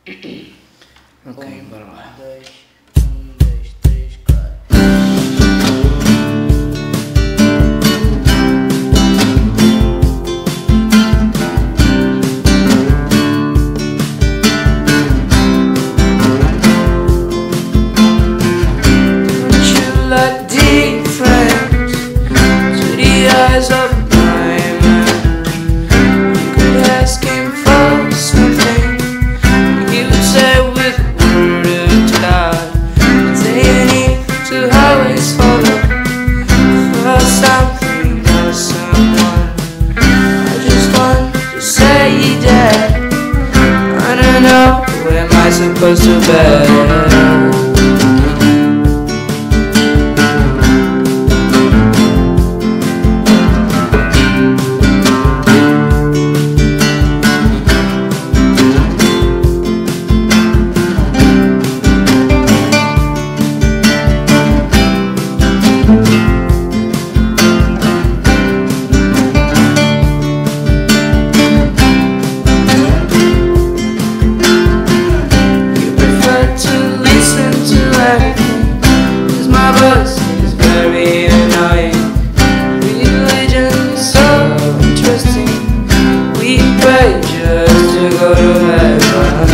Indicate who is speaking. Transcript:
Speaker 1: Ok, bora lá.
Speaker 2: Um, dois, três, quatro.
Speaker 1: Don't you look different to the eyes of a blind man? You could ask him for something, he would say with a word of God, they need to always follow for something or someone. I just want to say that I don't know, who am I supposed to be? My voice is very annoying. Religion is so interesting. We pray just to go to heaven.